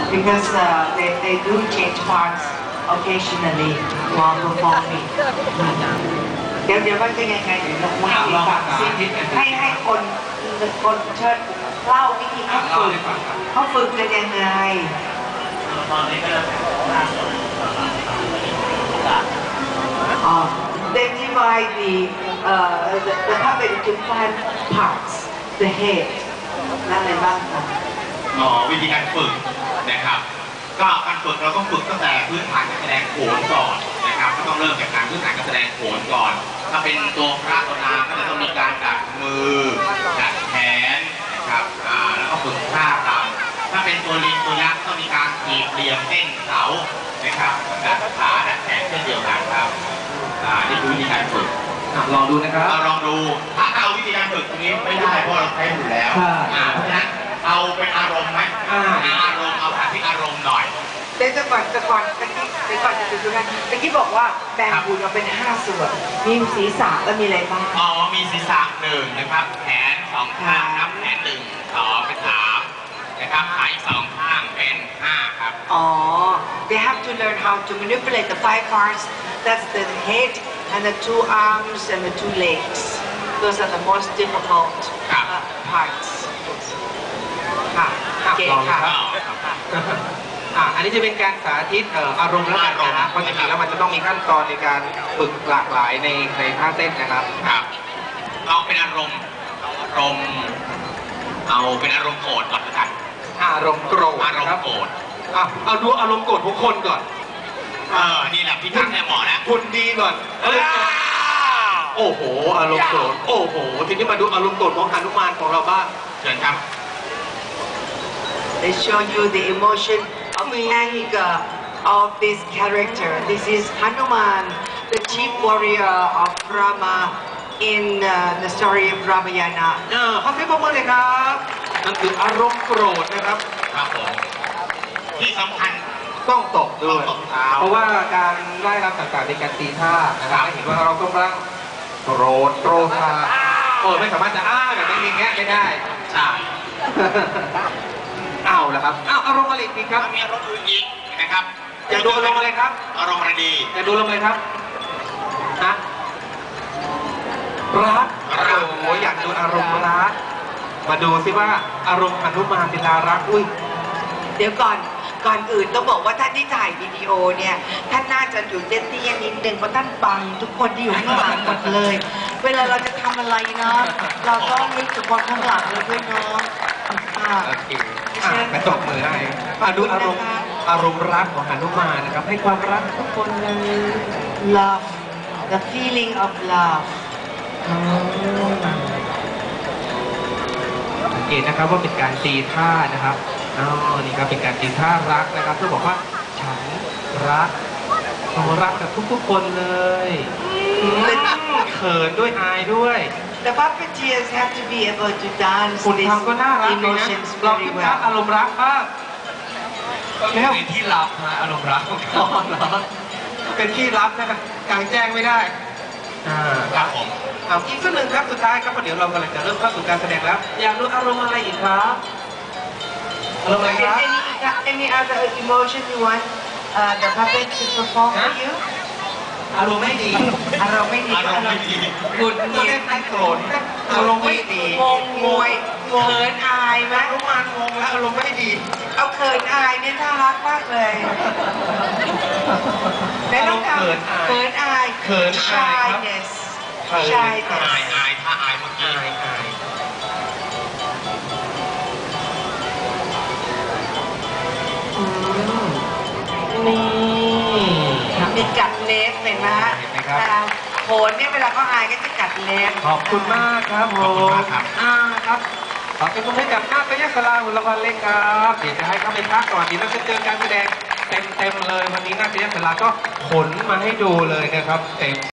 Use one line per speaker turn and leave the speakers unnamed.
because they do change parts occasionally while performing เดี๋ยวมันจะยังไงเดี๋ยวเราคุยกันให้คนเชิญเล่าวิธีเขาฝึกกันยังไงThey divide the puppet into 5 parts. The head นั่นอะไรบ้างครับ
วิธีการฝึกนะครับก็การฝึกเราต้องฝึกตั้งแต่พื้นฐานการแสดงโขนก่อนนะครับก็ต้องเริ่มจากการพื้นฐานการแสดงโขนก่อนถ้าเป็นตัวพระตัวนางก็จะต้องมีการดัดมือดัดแขนนะครับแล้วก็ฝึกท่ารำถ้าเป็นตัวลิงตัวยักษ์ต้องมีการขีดเหลี่ยมเส้นเสานะครับดัดขาดัดแขนเช่นเดียวกันครับนี่คือวิธีการฝึก
ลองดูนะครับ
ลองดูถ้าเอาวิธีการฝึกตรงนี้ไม่ได้เพราะเราใช้อยู่แล้วเพราะฉะนั้นเอาเป็นอารมณ์ไหมอารมณ์เอาที่อารมณ์หน่อย
แต่ก่อนจะดูนะตะกี้บอกว่าแบ่งหุ่นออกเป็น5 ส่วนมีศีรษะแล้วมีอะไรบ้าง
มีศีรษะ1นะครับแขน2ข้างนับแขน1 2เป็น3นะครับขาอีก2ข้างเป็น5ครับ
they have to learn how to manipulate the 5 parts that's the head and the 2 arms and the 2 legs those are the most difficult parts ค่ะเก่งค่ะ
อันนี้จะเป็นการสาธิตอารมณ์และการนะเพราะจริงๆแล้วมันจะต้องมีขั้นตอนในการฝึกหลากหลายในท่าเต้นนะครับ
เอาเป็นอารมณ์เอาเป็นอารมณ์โกรธก่อนกัน
อารมณ์โกรธ
นะครับโกรธ
เอาดูอารมณ์โกรธทุกคนก่อน
นี่แหละพี่ทักแน่หมอนะ
คุณดีก่อนโอ้โหอารมณ์โกรธโอ้โหทีนี้มาดูอารมณ์โกรธของหนุมานของเราบ้าง
เชิญครับ
They show you the emotion of anger of this character. This is Hanuman, the chief warrior of Rama in the story of Ramayana.
ขอเสียงปรบมือเลยครับนั่นคืออารมณ์โกรธนะครับ
ครับผมที่สำคัญ
ต้องตกด้วยเพราะว่าการไล่รำต่างๆในการตีท่านะครับเห็นว่าเราต้องร่างโกรธโกรธาไม่สามารถจะแบบนี้อย่างเงี้ยไม่ได้
ใช่
เอาละครับอารมณ์อะไรอีกครับ
มีอารมณ์อื่นอีกนะครับ
อยากดูอารมณ์อะไรครับ
อารมณ์อะไรดี
อยากดูอารมณ์อะไรครับรักโอ้อยากดูอารมณ์รักมาดูสิว่าอารมณ์หนุมานเวลารัก
เดี๋ยวก่อนอื่นต้องบอกว่าท่านที่ถ่ายวิดีโอเนี่ยท่านน่าจะอยู่เตี้ยๆนิดนึงเพราะท่านบังทุกคนที่อยู่ข้างหลังหมดเลยเวลาเราจะทำอะไรเนาะเราต้องนึกถึงคนข้างหลังเลยด้วยเนาะ
โอเคไปตบมือให้ดูอารมณ์รักของหนุมานนะครับให้ความรักทุกคนเลย
love the feeling of love
สังเกตนะครับว่าเป็นการตีท่านะครับนี่ครับเป็นการตีท่ารักนะครับเพื่อบอกว่าฉันรักกับทุกๆคนเลยเขินด้วยอายด้วย
The puppeteers have to be able to dance
คุณทำก็น่ารักเลยนะเราคิดว่าอารมณ์รักบ้าง
แล้วเป็นที่ลับนะอารมณ์รัก
เป็นที่ลับนะครับกลางแจ้งไม่ได้
ครับผม
อีกสักหนึ่งครับสุดท้ายครับเดี๋ยวเรากำลังจะเริ่มเข้าสู่การแสดงแล้วอยากรู้อารมณ์อะไรอีกครับอารมณ์อะไรครับ
Any other emotion you want the puppet to perform for you
อารมณ์ไม่ดี
คุณเงียบไม่โกรธ
อารมณ์ไม่ดี
งวยเขินอายไหม
รู้มางงแล้วอารมณ์ไม่ดี
เอาเขินอายเนี่ยน่ารักมากเลยแล้วต้องทำเขินอาย shyness
อายถ้าอายเมื่อกี้
มีกัดเล็บเห็นไหมฮะโขนเนี่ยเวลาเขาอายก็จะกัดเล็บ
ขอบคุณมากครับผมครับขอบคุณให้กับนาฏยศราหุ่นละครเล็กครับเดี๋ยวจะให้เขาไปพักก่อนดีแล้วจะเจอการแสดงเต็มเลยวันนี้นาฏยศราก็ขนมาให้ดูเลยนะครับเต็ม